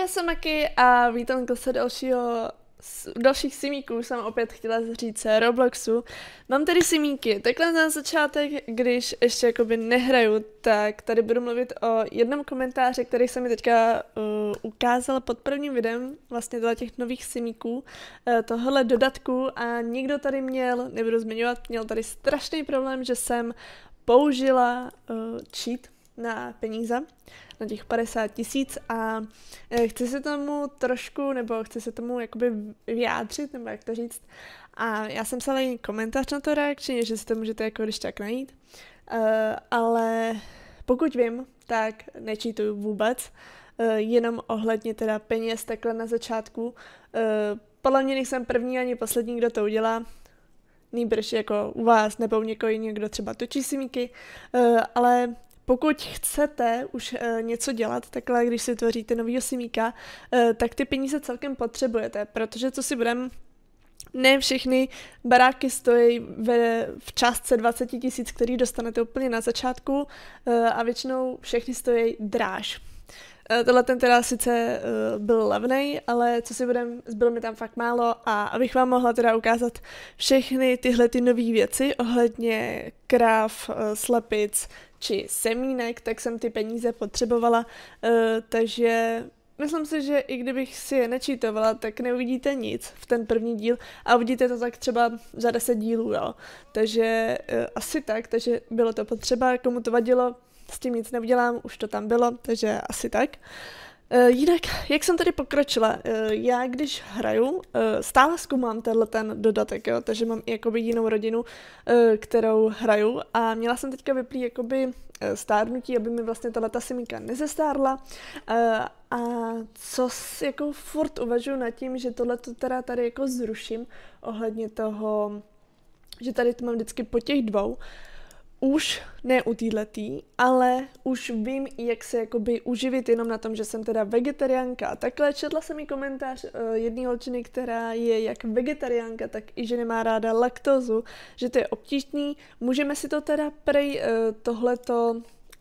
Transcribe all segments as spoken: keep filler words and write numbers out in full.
já jsem Maki a vítám se dalšího, dalších simíků, jsem opět chtěla říct Robloxu. Mám tady simíky, takhle na začátek, když ještě jakoby nehraju, tak tady budu mluvit o jednom komentáři, který se mi teďka uh, ukázal pod prvním videem, vlastně teda těch nových simíků, uh, tohle dodatku a někdo tady měl, nebudu zmiňovat, měl tady strašný problém, že jsem použila uh, cheat na peníze, na těch padesát tisíc a e, chci se tomu trošku, nebo chci se tomu jakoby vyjádřit, nebo jak to říct. A já jsem psala jen komentář na to reakčně, že si to můžete jako když tak najít. E, ale pokud vím, tak nečítuju vůbec, e, jenom ohledně teda peněz takhle na začátku. E, podle mě nejsem první ani poslední, kdo to udělá. Nýbrž jako u vás nebo u někoho jiného, kdo třeba točí simíky, e, ale pokud chcete už e, něco dělat, takhle když si tvoříte novýho simíka, e, tak ty peníze celkem potřebujete, protože co si budem, ne všechny baráky stojí ve, v částce dvacet tisíc, který dostanete úplně na začátku e, a většinou všechny stojí dráž. E, tohle ten teda sice e, byl levnej, ale co si budem, zbylo mi tam fakt málo a abych vám mohla teda ukázat všechny tyhle ty nové věci ohledně kráv, e, slepic, či semínek, tak jsem ty peníze potřebovala, uh, takže myslím si, že i kdybych si je nečítovala, tak neuvidíte nic v ten první díl a uvidíte to tak třeba za deset dílů, jo. Takže uh, asi tak, takže bylo to potřeba, komu to vadilo, s tím nic neudělám, už to tam bylo, takže asi tak. Uh, jinak, jak jsem tady pokročila, uh, já když hraju, uh, stále zkoumám tenhle ten dodatek, jo, takže mám i jakoby jinou rodinu, uh, kterou hraju a měla jsem teďka vyplý jakoby uh, stárnutí, aby mi vlastně tato simíka nezestárla uh, a co s, jako furt uvažuji nad tím, že tohleto teda tady jako zruším ohledně toho, že tady to mám vždycky po těch dvou, už ne u týhletý, ale už vím, jak se jakoby uživit jenom na tom, že jsem teda vegetariánka. A takhle četla jsem i komentář uh, jedné holčiny, která je jak vegetariánka, tak i že nemá ráda laktózu, že to je obtížný. Můžeme si to teda prej uh, tohleto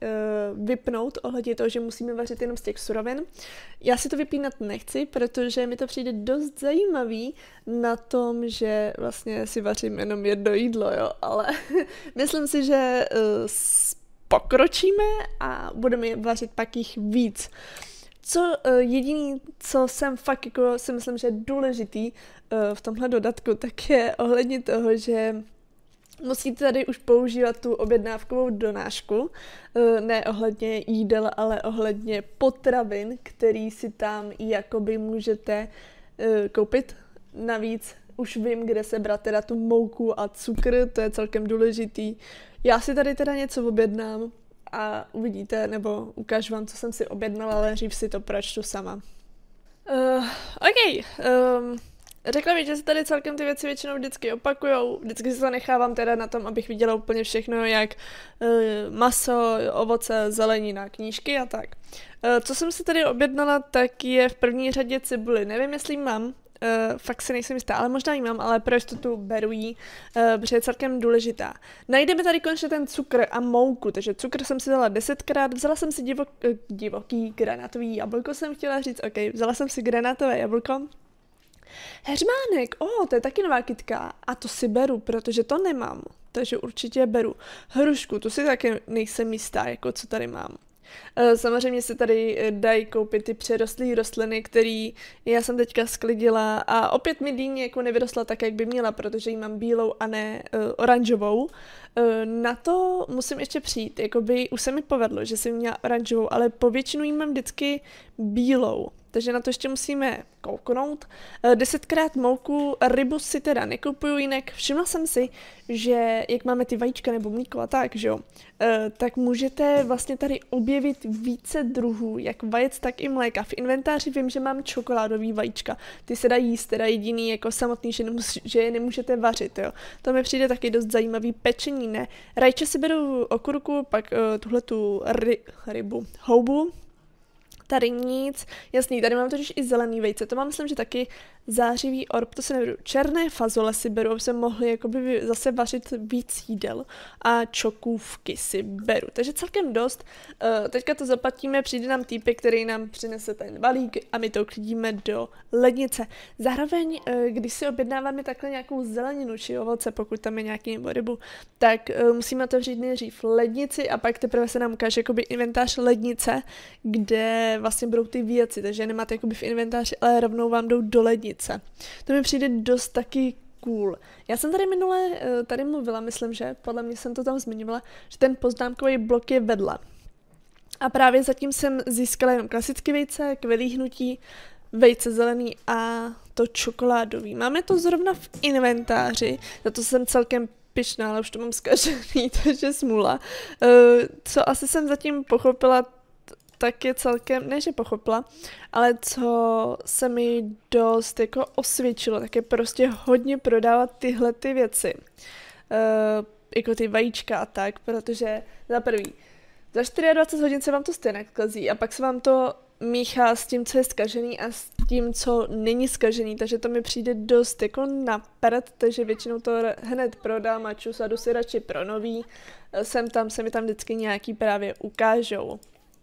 vypnout ohledně toho, že musíme vařit jenom z těch surovin. Já si to vypínat nechci, protože mi to přijde dost zajímavý na tom, že vlastně si vařím jenom jedno jídlo, jo, ale myslím si, že uh, pokročíme a budeme vařit pak jich víc. Co uh, jediný, co jsem fakt jako si myslím, že je důležitý uh, v tomhle dodatku, tak je ohledně toho, že musíte tady už používat tu objednávkovou donášku, ne ohledně jídel, ale ohledně potravin, který si tam jakoby můžete koupit. Navíc už vím, kde sebrat teda tu mouku a cukr, to je celkem důležitý. Já si tady teda něco objednám a uvidíte, nebo ukážu vám, co jsem si objednala, ale dřív si to pročtu sama. Uh, OK, um, Řekla mi, že se tady celkem ty věci většinou vždycky opakujou, vždycky se to nechávám teda na tom, abych viděla úplně všechno, jak e, maso, ovoce, zelenina, knížky a tak. E, co jsem si tady objednala, tak je v první řadě cibuli. Nevím, jestli ji mám, e, fakt si nejsem jistá, ale možná ji mám, ale pro jistotu beru ji, e, protože je celkem důležitá. Najdeme tady konečně ten cukr a mouku, takže cukr jsem si dala desetkrát, vzala jsem si divok, e, divoký granátový jablko, jsem chtěla říct, ok, vzala jsem si granátové jablko. Heřmánek, o, oh, to je taky nová kytka a to si beru, protože to nemám, takže určitě beru. Hrušku, tu si taky nejsem jistá, jako co tady mám. Samozřejmě se tady dají koupit ty přerostlé rostliny, které já jsem teďka sklidila a opět mi dýně jako nevyrostla tak, jak by měla, protože ji mám bílou a ne uh, oranžovou. Uh, na to musím ještě přijít, jakoby už se mi povedlo, že jsem měla oranžovou, ale po většinu jí mám vždycky bílou. Takže na to ještě musíme kouknout. Desetkrát mouku, rybu si teda nekupuju, jinak všimla jsem si, že jak máme ty vajíčka nebo mlíko a tak, že jo, tak můžete vlastně tady objevit více druhů, jak vajec, tak i mléka. V inventáři vím, že mám čokoládový vajíčka. Ty se dají jíst, teda jediný jako samotný, že, nemus, že je nemůžete vařit, jo. To mi přijde taky dost zajímavý. Pečení, ne. Rajče si beru okurku, pak uh, tuhletu ry, rybu, houbu, Tady nic, jasný, tady mám totiž i zelený vejce, to mám myslím, že taky zářivý orb, to se neberu. Černé fazole si beru, aby se mohli jakoby zase vařit víc jídel a čokůvky si beru, takže celkem dost. Uh, teďka to zaplatíme, přijde nám týpek, který nám přinese ten balík a my to uklidíme do lednice. Zároveň, uh, když si objednáváme takhle nějakou zeleninu či ovoce, pokud tam je nějaký nebo rybu, tak uh, musíme otevřít nejdřív lednici a pak teprve se nám ukáže jakoby inventář lednice, kde vlastně budou ty věci, takže nemáte jakoby v inventáři, ale rovnou vám jdou do lednice. To mi přijde dost taky cool. Já jsem tady minule tady mluvila, myslím, že podle mě jsem to tam zmiňovala, že ten poznámkový blok je vedle. A právě zatím jsem získala jenom klasické vejce, k vylíhnutí, vejce zelený a to čokoládový. Máme to zrovna v inventáři, za to jsem celkem pyšná, ale už to mám zkažený, takže smůla. Co asi jsem zatím pochopila, tak je celkem, ne že pochopila, ale co se mi dost jako osvědčilo, tak je prostě hodně prodávat tyhle ty věci. Uh, jako ty vajíčka a tak, protože za prvý, za dvacet čtyři hodin se vám to stejně kazí a pak se vám to míchá s tím, co je zkažený a s tím, co není zkažený, takže to mi přijde dost jako na prd, takže většinou to hned prodám a čus a jdu si radši pro nový. Sem tam se mi tam vždycky nějaký právě ukážou.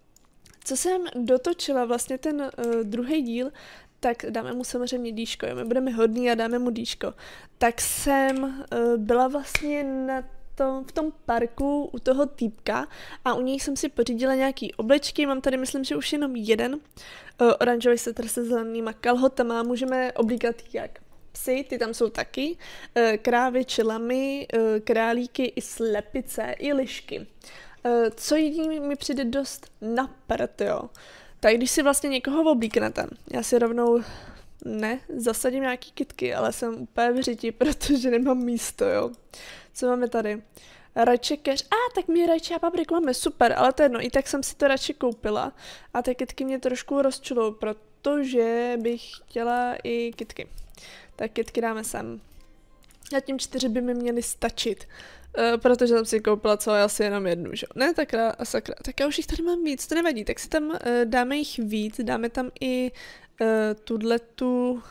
Co jsem dotočila vlastně ten uh, druhý díl, tak dáme mu samozřejmě dýško, jo, my budeme hodný a dáme mu dýško. Tak jsem uh, byla vlastně na tom, v tom parku u toho týpka a u něj jsem si pořídila nějaký oblečky, mám tady myslím, že už jenom jeden, uh, oranžový setr se zelenýma kalhotama, můžeme oblíkat jak psy, ty tam jsou taky, uh, krávy, čelamy, uh, králíky i slepice, i lišky. Uh, co jediný mi přijde dost na prd, jo. Tak když si vlastně někoho oblíknete, já si rovnou ne, zasadím nějaký kytky, ale jsem úplně v řiti, protože nemám místo, jo. Co máme tady? Rajče keř, a ah, tak my rajče a papriku máme, super, ale to je jedno, i tak jsem si to radši koupila a ty kytky mě trošku rozčulou, protože bych chtěla i kytky. Tak kytky dáme sem. Zatím čtyři by mi měly stačit. Uh, protože jsem si koupila celé asi jenom jednu, že? Ne, tak a sakra, tak já už jich tady mám víc, to nevadí, tak si tam uh, dáme jich víc, dáme tam i uh, tudletu,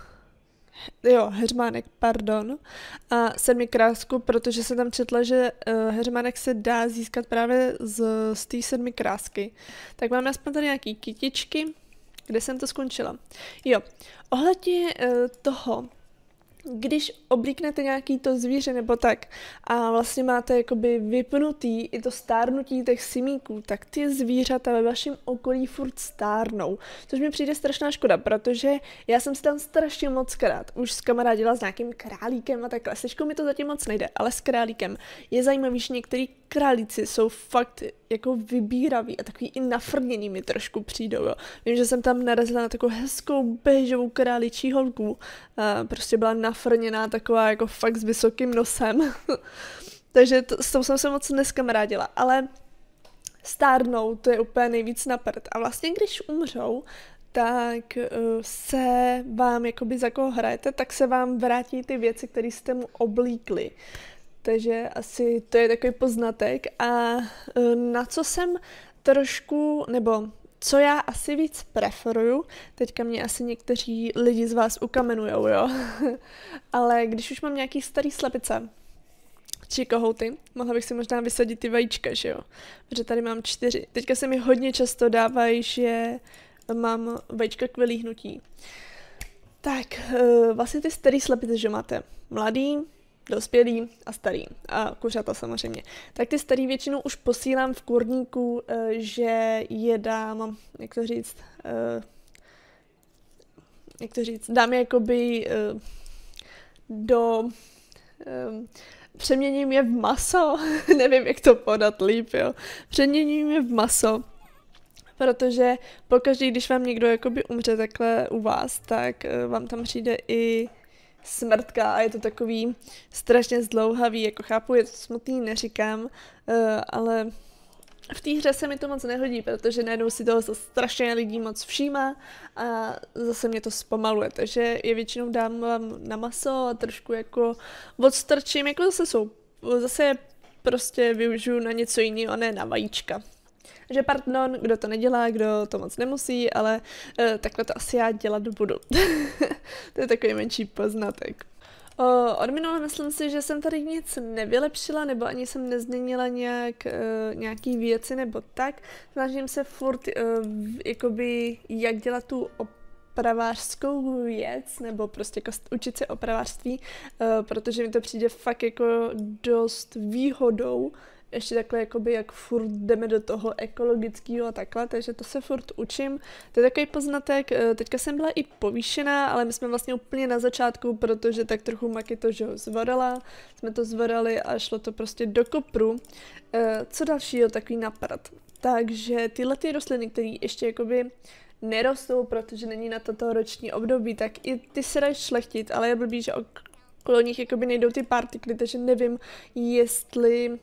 jo, heřmánek, pardon, a sedmikrásku, protože jsem tam četla, že uh, heřmánek se dá získat právě z, z té sedmi krásky. Tak máme aspoň tady nějaký kytičky, kde jsem to skončila. Jo, ohledně uh, toho, když oblíknete nějaký to zvíře nebo tak a vlastně máte jakoby vypnutý i to stárnutí těch simíků, tak ty zvířata ve vašem okolí furt stárnou. Což mi přijde strašná škoda, protože já jsem si tam strašně moc krát už s kamarádila s nějakým králíkem a takhle. Sečkou mi to zatím moc nejde, ale s králíkem je zajímavý, že některý králíci jsou fakt jako vybíraví a takový i nafrněný mi trošku přijdou, jo. Vím, že jsem tam narazila na takovou hezkou béžovou králičí holku. A prostě byla nafrněná, taková jako fakt s vysokým nosem. Takže to, s tou jsem se moc neskamarádila, ale stárnou, to je úplně nejvíc na prd. A vlastně když umřou, tak uh, se vám, jakoby za koho hrajete, tak se vám vrátí ty věci, které jste mu oblíkli. Takže asi to je takový poznatek. A uh, na co jsem trošku, nebo co já asi víc preferuju, teďka mě asi někteří lidi z vás ukamenujou, jo, ale když už mám nějaký starý slepice, či kohouty, mohla bych si možná vysadit ty vajíčka, že jo, protože tady mám čtyři. Teďka se mi hodně často dávají, že mám vajíčka k vylíhnutí. Tak, vlastně ty starý slepice, že máte mladý, dospělý a starý. A kuřata samozřejmě. Tak ty starý většinou už posílám v kurníku, že je dám, jak to říct, jak to říct, dám je jakoby do, přeměním je v maso, nevím, jak to podat líp, jo. Přeměním je v maso, protože pokaždý, když vám někdo jakoby umře takhle u vás, tak vám tam přijde i smrtka a je to takový strašně zdlouhavý, jako chápu, je to smutný, neříkám, uh, ale v té hře se mi to moc nehodí, protože najednou si toho strašně lidí moc všímá a zase mě to zpomaluje, takže je většinou dám na maso a trošku jako odstrčím, jako zase jsou, zase prostě využiju na něco jiného, ne na vajíčka. Že pardon, kdo to nedělá, kdo to moc nemusí, ale uh, takhle to asi já dělat budu. To je takový menší poznatek. O, od minule myslím si, že jsem tady nic nevylepšila, nebo ani jsem nezměnila nějak, uh, nějaký věci nebo tak. Snažím se furt, uh, jakoby, jak dělat tu opravářskou věc, nebo prostě jako učit se opravářství, uh, protože mi to přijde fakt jako dost výhodou, ještě takhle, jakoby, jak furt jdeme do toho ekologického a takhle, takže to se furt učím. To je takový poznatek, teďka jsem byla i povýšená, ale my jsme vlastně úplně na začátku, protože tak trochu Maki to, že ho zvorala, jsme to zvorali a šlo to prostě do kopru. Co dalšího takový napad? Takže tyhle ty rostliny, které ještě jakoby nerostou, protože není na toto roční období, tak i ty se dají šlechtit, ale je blbý, že okolo nich jakoby nejdou ty partikly, takže nevím, jestli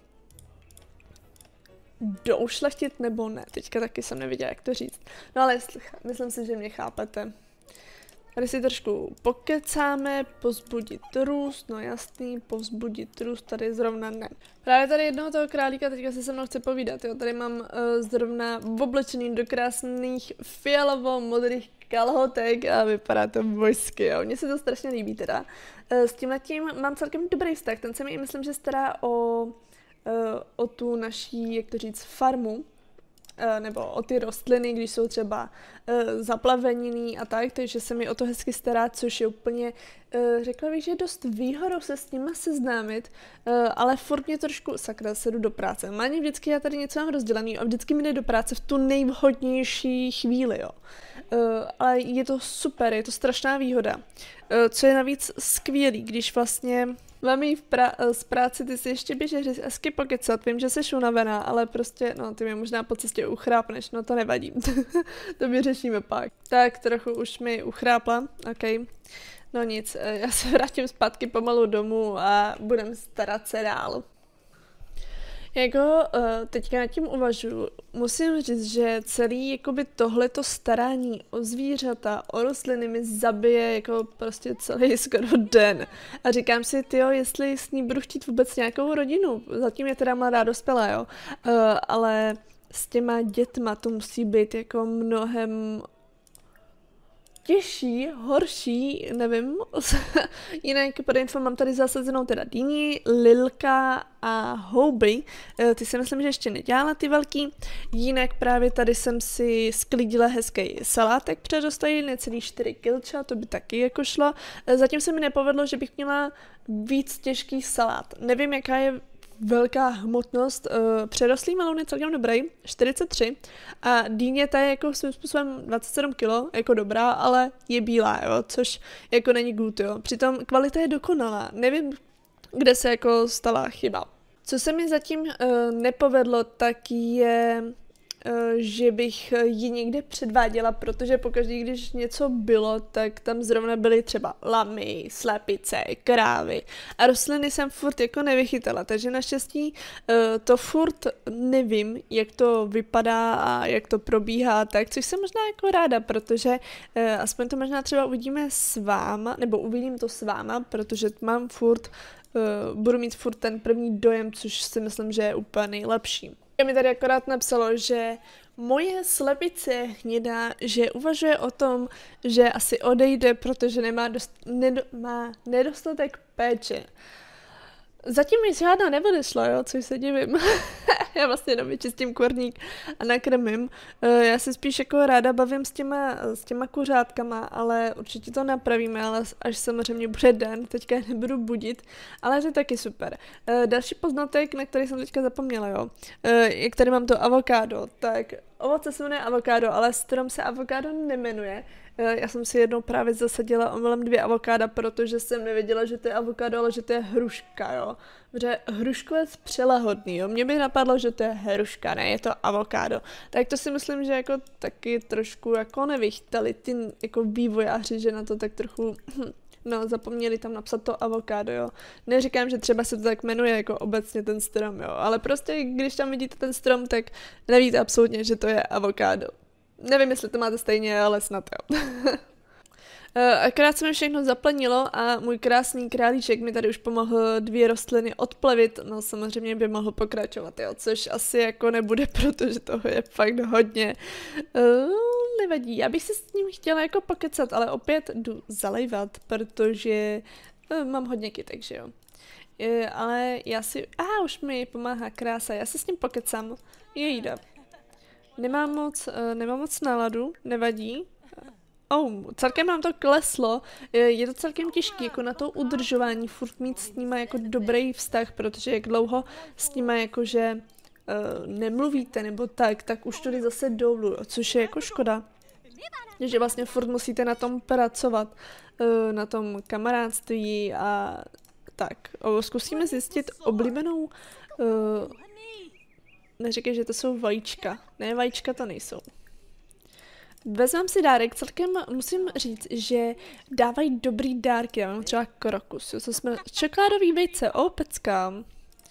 jdou šlechtit nebo ne. Teďka taky jsem neviděla, jak to říct. No ale jestli, myslím si, že mě chápete. Tady si trošku pokecáme, povzbudit růst, no jasný, povzbudit růst, tady zrovna ne. Právě tady jednoho toho králíka teďka se se mnou chce povídat, jo. Tady mám uh, zrovna oblečený do krásných fialovo-modrých kalhotek a vypadá to vojsky, jo. Mně se to strašně líbí teda. Uh, s tímhletím mám celkem dobrý vztah, ten se mi myslím, že stará o o tu naší, jak to říct, farmu, nebo o ty rostliny, když jsou třeba zaplaveniny a tak, takže se mi o to hezky stará, což je úplně, řekla bych, že je dost výhodou se s nima seznámit, ale furt mě trošku, sakra, se jdu do práce. Máně vždycky já tady něco mám rozdělený a vždycky mi jde do práce v tu nejvhodnější chvíli, jo. Ale je to super, je to strašná výhoda. Co je navíc skvělý, když vlastně mám jí v pra- z práci, ty si ještě běžeš hezky pokecat, vím, že jsi unavená, ale prostě, no ty mě možná po cestě uchrápneš, no to nevadí, to vyřešíme pak. Tak trochu už mi uchrápla, ok. No nic, já se vrátím zpátky pomalu domů a budem starat se dál. Jako teďka nad tím uvažuji, musím říct, že celý jakoby tohleto starání o zvířata, o rostliny mi zabije jako prostě celý skoro den. A říkám si, tyjo, jestli s ní budu chtít vůbec nějakou rodinu. Zatím je teda mladá dospělá, jo. Uh, ale s těma dětma to musí být jako mnohem těžší, horší, nevím. Jinak pro info mám tady zasazenou teda dýni, lilka a houby. Ty si myslím, že ještě nedělala ty velký. Jinak právě tady jsem si sklidila hezký salátek předostalý, necelý čtyři kilča, to by taky jako šlo. Zatím se mi nepovedlo, že bych měla víc těžký salát. Nevím, jaká je velká hmotnost. Uh, předrostlý meloun je celkem dobrý, čtyřicet tři, a dýně ta je jako svým způsobem dvacet sedm kilo, jako dobrá, ale je bílá, jo, což jako není good, jo. Přitom kvalita je dokonalá, nevím, kde se jako stala chyba. Co se mi zatím uh, nepovedlo, tak je, uh, že bych ji někde předváděla, protože pokaždý, když něco bylo, tak tam zrovna byly třeba lamy, slepice, krávy a rostliny jsem furt jako nevychytala, takže naštěstí uh, to furt nevím, jak to vypadá a jak to probíhá, tak což jsem možná jako ráda, protože uh, aspoň to možná třeba uvidíme s váma, nebo uvidím to s váma, protože mám furt, uh, budu mít furt ten první dojem, což si myslím, že je úplně nejlepší. Mi tady akorát napsalo, že moje slepice je hnědá, že uvažuje o tom, že asi odejde, protože nemá, dost, nedo, má nedostatek péče. Zatím mi žádná neodešla, jo, což se divím. Já vlastně jenom vyčistím kurník a nakrmím. Já se spíš jako ráda bavím s těma, s těma kuřátkama, ale určitě to napravíme, ale až samozřejmě bude den, teďka nebudu budit, ale to je taky super. Další poznatek, na který jsem teďka zapomněla, jo. Jak tady mám to avokádo, tak ovoce se jmenuje avokádo, ale strom se avokádo nemenuje. Já jsem si jednou právě zasadila omylem dvě avokáda, protože jsem nevěděla, že to je avokádo, ale že to je hruška, jo. Protože hruškovec přelahodný, jo. Mně by napadlo, že to je hruška, ne, je to avokádo. Tak to si myslím, že jako taky trošku jako nevychytali ty jako vývojáři, že na to tak trochu, no, zapomněli tam napsat to avokádo, jo. Neříkám, že třeba se to tak jmenuje jako obecně ten strom, jo, ale prostě když tam vidíte ten strom, tak nevíte absolutně, že to je avokádo. Nevím, jestli to máte stejně, ale snad jo. Akorát se mi všechno zaplenilo a můj krásný králíček mi tady už pomohl dvě rostliny odplevit, no samozřejmě by mohl pokračovat, jo, což asi jako nebude, protože toho je fakt hodně. Uh, nevadí, já bych se s ním chtěla jako pokecat, ale opět jdu zalejvat, protože uh, mám hodně kytek, že jo. Uh, ale já si, a ah, už mi pomáhá krása, já se s ním pokecám, jejda. Nemám moc, uh, nemám moc náladu, nevadí. Oh, celkem nám to kleslo, je to celkem těžké jako na to udržování, furt mít s nima jako dobrý vztah, protože jak dlouho s nima jakože uh, nemluvíte nebo tak, tak už to jde zase dolů, což je jako škoda. Že vlastně furt musíte na tom pracovat, uh, na tom kamarádství a tak. O, zkusíme zjistit oblíbenou, uh, neříkej, že to jsou vajíčka, ne, vajíčka to nejsou. Vezmám si dárek, celkem musím říct, že dávají dobrý dárky, já mám třeba krokus, jo, co jsme, čokoládový vejce, o, pecka, uh,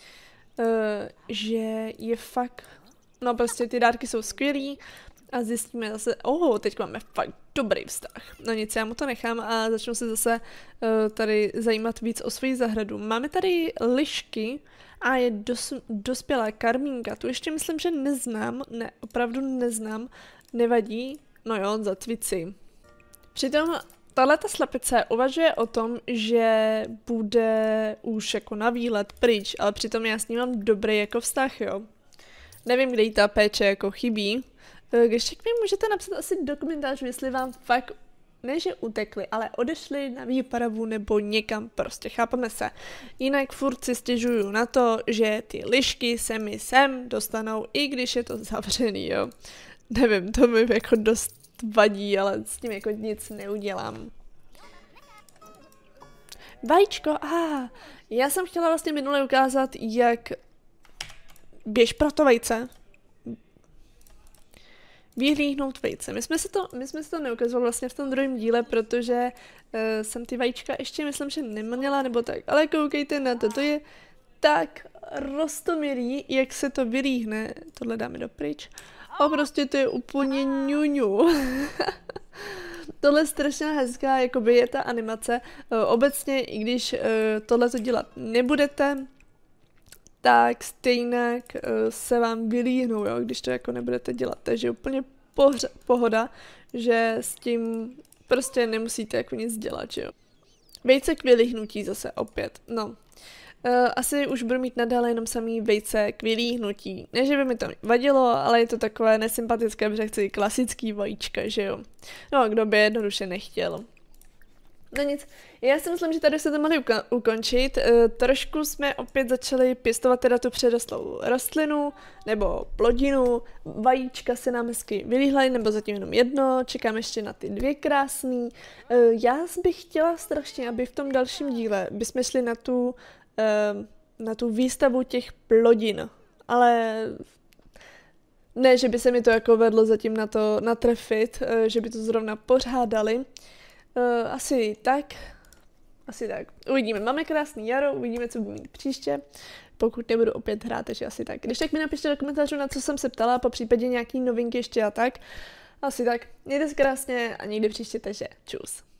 že je fakt, no prostě ty dárky jsou skvělý a zjistíme zase, oh, teď máme fakt dobrý vztah, no nic, já mu to nechám a začnu se zase uh, tady zajímat víc o svoji zahradu. Máme tady lišky a je dos, dospělá karmínka, tu ještě myslím, že neznám, ne, opravdu neznám, nevadí. No jo, zacvici. Přitom tahleta slepice uvažuje o tom, že bude už jako na výlet pryč, ale přitom já s ním mám dobrý jako vztah, jo. Nevím, kde jí ta péče jako chybí. Ještě mi můžete napsat asi do komentářů, jestli vám fakt, ne že utekli, ale odešli na výpravu nebo někam, prostě chápeme se. Jinak furt si stěžuju na to, že ty lišky se mi sem dostanou, i když je to zavřený, jo. Nevím, to mi jako dost vadí, ale s tím jako nic neudělám. Vajíčko, ah, já jsem chtěla vlastně minule ukázat, jak běž pro to vejce. Vyhlíhnout vejce. My jsme si to, my jsme si to neukazovali vlastně v tom druhém díle, protože uh, jsem ty vajíčka ještě myslím, že neměla nebo tak. Ale koukejte na to, to je tak roztomilý, jak se to vylíhne. Tohle dáme dopryč. A prostě to je úplně ňuňu. Tohle je strašně hezká, jakoby je ta animace. Obecně, i když tohle to dělat nebudete, tak stejně se vám vylíhnou, jo, když to jako nebudete dělat. Takže úplně pohoda, že s tím prostě nemusíte jako nic dělat, jo. Vejce k vylíhnutí zase opět, no. Uh, asi už budu mít nadále jenom samý vejce k vylíhnutí. Ne, že by mi to vadilo, ale je to takové nesympatické, protože chci klasický vajíčka, že jo. No, kdo by jednoduše nechtěl. No nic, já si myslím, že tady se to mohli uko ukončit. Uh, trošku jsme opět začali pěstovat teda tu předrostlou rostlinu, nebo plodinu. Vajíčka se nám hezky vylíhlají, nebo zatím jenom jedno. Čekám ještě na ty dvě krásný. Uh, já bych chtěla strašně, aby v tom dalším díle bychom šli na tu na tu výstavu těch plodin, ale ne, že by se mi to jako vedlo zatím na to natrefit, že by to zrovna pořádali. Asi tak, asi tak. Uvidíme, máme krásný jaro, uvidíme, co budu mít příště, pokud nebudu opět hrát, takže asi tak. Když tak mi napište do komentářů, na co jsem se ptala, po případě nějaký novinky ještě a tak. Asi tak. Mějte se krásně a někdy příště, takže čus.